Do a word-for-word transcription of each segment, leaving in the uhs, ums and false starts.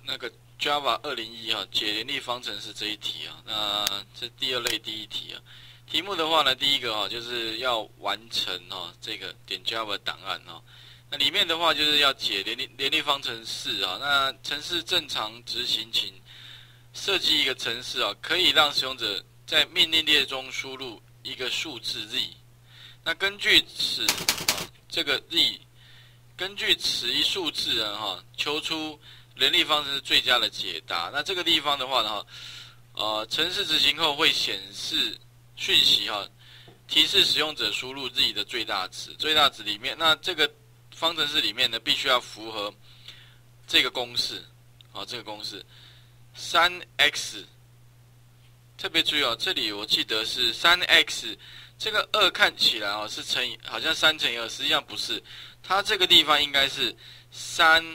那个 Java 二零一哈解联立方程式这一题啊，那这第二类第一题啊。题目的话呢，第一个哈就是要完成哈这个点 Java 档案哈。那里面的话就是要解联立联立方程式啊。那程式正常执行，请设计一个程式啊，可以让使用者在命令列中输入一个数字 z。那根据此啊这个 z， 根据此一数字呢哈，求出联立方程式最佳的解答。那这个地方的话呢哈，呃，程式执行后会显示讯息哈，提示使用者输入自己的最大值。最大值里面，那这个方程式里面呢，必须要符合这个公式啊，这个公式 三 x。特别注意哦，这里我记得是 三 x， 这个二看起来哦是乘以，好像三乘以二，实际上不是，它这个地方应该是 三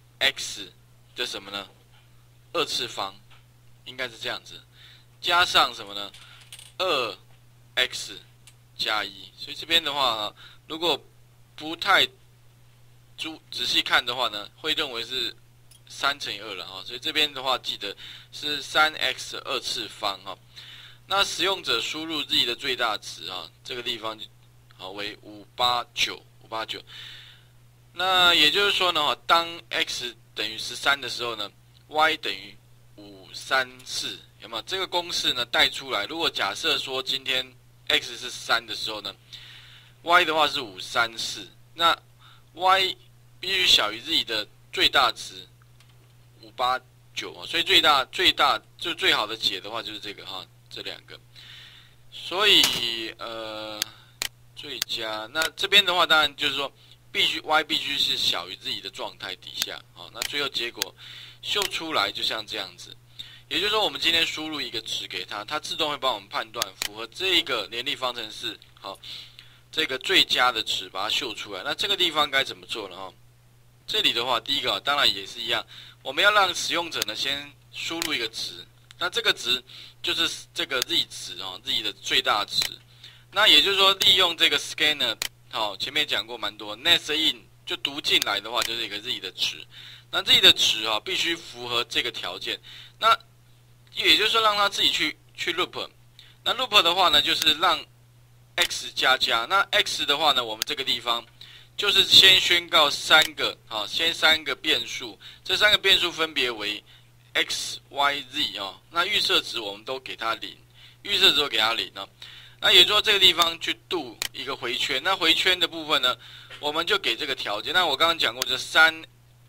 x 的什么呢？二次方，应该是这样子，加上什么呢？二 x 加一，所以这边的话呢，如果不太注仔细看的话呢，会认为是三乘以二了哈，所以这边的话记得是 三 x 二次方哈。那使用者输入自己的最大值啊，这个地方好为五百八十九，五百八十九。那也就是说呢，当 x 等于十三的时候呢 ，y 等于五百三十四，有没有？这个公式呢带出来，如果假设说今天 x 是三的时候呢 ，y 的话是五百三十四，那 y 必须小于自己的最大值五百八十九啊，所以最大最大就最好的解的话就是这个哈，这两个。所以呃最佳，那这边的话当然就是说必须 y 必须是小于自己的状态底下啊，那最后结果秀出来就像这样子。也就是说，我们今天输入一个值给它，它自动会帮我们判断符合这个联立方程式好这个最佳的值，把它秀出来。那这个地方该怎么做呢？哈，这里的话，第一个当然也是一样，我们要让使用者呢先输入一个值，那这个值就是这个 z 值啊 ，z 的最大值。那也就是说，利用这个 scanner， 好，前面讲过蛮多 ，nest in 就读进来的话，就是一个 z 的值。那 z 的值啊，必须符合这个条件。那也就是说，让它自己去去 loop。那 loop 的话呢，就是让 x 加加。那 x 的话呢，我们这个地方就是先宣告三个，好，先三个变数，这三个变数分别为 x、y、z 啊。那预设值我们都给它零，预设值都给它零啊。那也就是说，这个地方去度一个回圈。那回圈的部分呢，我们就给这个条件。那我刚刚讲过，这三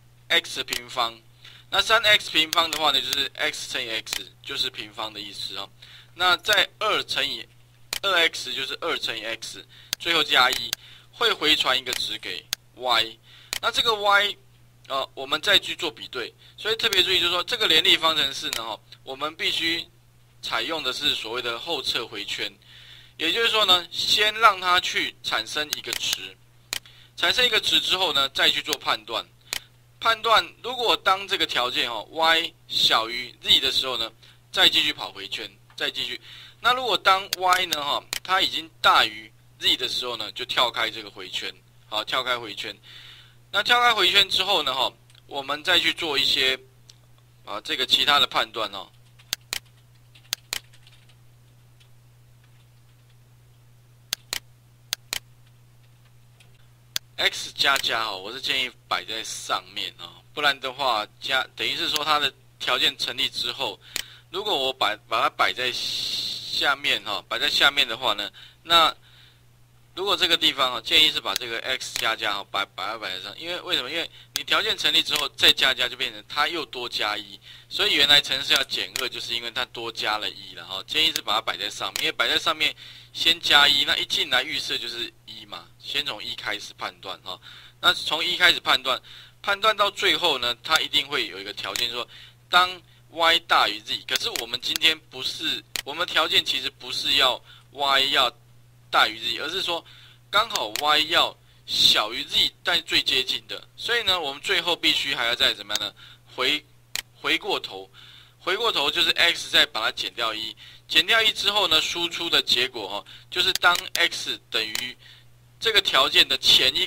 x 平方。那 三 x 平方的话呢，就是 x 乘以 x 就是平方的意思啊。那再二乘以二 x 就是二乘以 x， 最后加一，会回传一个值给 y。那这个 y， 呃，我们再去做比对。所以特别注意，就是说这个联立方程式呢，哈，我们必须采用的是所谓的后撤回圈，也就是说呢，先让它去产生一个值，产生一个值之后呢，再去做判断。判断如果当这个条件哈 y 小于 z 的时候呢，再继续跑回圈，再继续。那如果当 y 呢哈它已经大于 z 的时候呢，就跳开这个回圈，好，跳开回圈。那跳开回圈之后呢哈，我们再去做一些啊这个其他的判断哦。x 加加哦，我是建议摆在上面啊，不然的话加等于是说它的条件成立之后，如果我把把它摆在下面哈，摆在下面的话呢，那如果这个地方啊，建议是把这个 x 加加哈摆把它摆在上，因为为什么？因为你条件成立之后再加加就变成它又多加一，所以原来程式要减二，就是因为它多加了一了哈。建议是把它摆在上面，因为摆在上面先加一，那一进来预设就是一嘛，先从一开始判断哈。那从一开始判断，判断到最后呢，它一定会有一个条件说，当 y 大于 z， 可是我们今天不是，我们条件其实不是要 y 要大于 z， 而是说刚好 y 要小于 z， 但最接近的。所以呢，我们最后必须还要再怎么样呢？回回过头，回过头就是 x 再把它减掉一，减掉一之后呢，输出的结果哈、哦，就是当 x 等于这个条件的前一个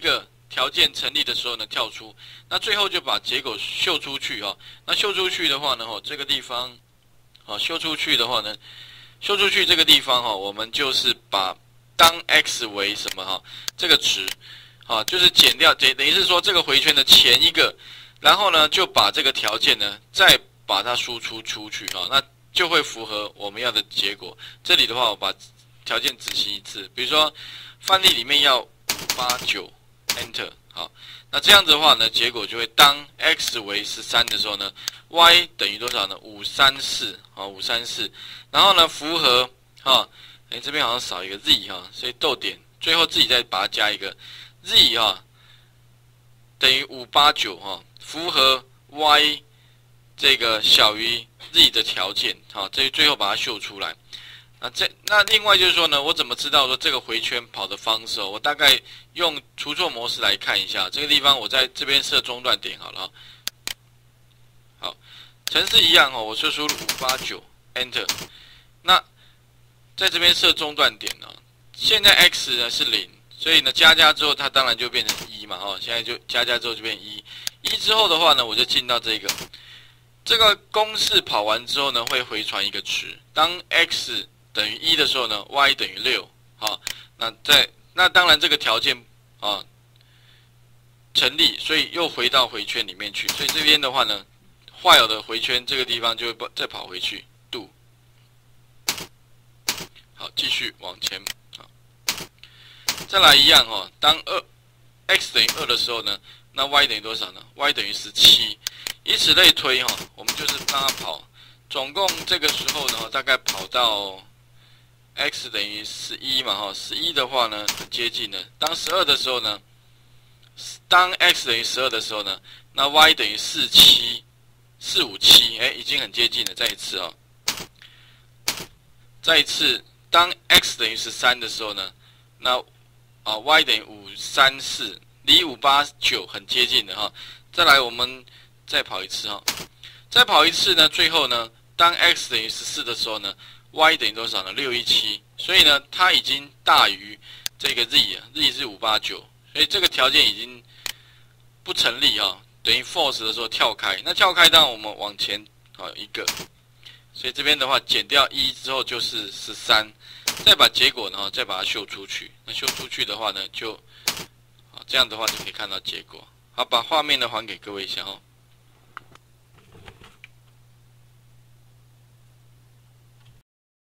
条件成立的时候呢跳出，那最后就把结果秀出去哈。那秀出去的话呢，哦这个地方，哦秀出去的话呢，秀出去这个地方哈，我们就是把当 x 为什么哈这个值，啊就是减掉等等于是说这个回圈的前一个，然后呢就把这个条件呢再把它输出出去哈，那就会符合我们要的结果。这里的话我把条件执行一次，比如说范例里面要五八九 Enter 好，那这样子的话呢，结果就会当 x 为十三的时候呢 ，y 等于多少呢？五三四啊，五三四，然后呢符合哈，哎这边好像少一个 z 哈，所以逗点，最后自己再把它加一个 z 哈，等于五八九哈，符合 y 这个小于 z 的条件，好，这最后把它秀出来。那这那另外就是说呢，我怎么知道说这个回圈跑的方式哦？我大概用除错模式来看一下，这个地方我在这边设中断点好了。好，程式一样哦，我就输入五八九 Enter。那在这边设中断点呢、哦，现在 x 呢是零，所以呢加加之后它当然就变成一嘛哦，现在就加加之后就变一，一之后的话呢，我就进到这个这个公式跑完之后呢，会回传一个值，当 x等于一的时候呢 ，y 等于六，好，那在那当然这个条件啊成立，所以又回到回圈里面去，所以这边的话呢，while的回圈这个地方就会再跑回去 ，do， 好，继续往前，好，再来一样哦，当二 x 等于二的时候呢，那 y 等于多少呢 ？y 等于十七，以此类推哈、哦，我们就是让它跑，总共这个时候呢，大概跑到。x 等于十一嘛，哈，十一的话呢，很接近了。当十二的时候呢，当 x 等于十二的时候呢，那 y 等于四七，四五七，哎，已经很接近了。再一次啊、哦，再一次，当 x 等于十三的时候呢，那啊 y 等于五三四，离五八九很接近的哈。再来，我们再跑一次哈，再跑一次呢，最后呢，当 x 等于十四的时候呢。y 等于多少呢？六一七，所以呢，它已经大于这个 z 啊 ，z 是五八九，所以这个条件已经不成立啊，等于 false 的时候跳开。那跳开，当然我们往前啊一个，所以这边的话减掉一之后就是十三，再把结果呢，再把它秀出去。那秀出去的话呢，就啊这样的话就可以看到结果。好，把画面呢还给各位一下哦。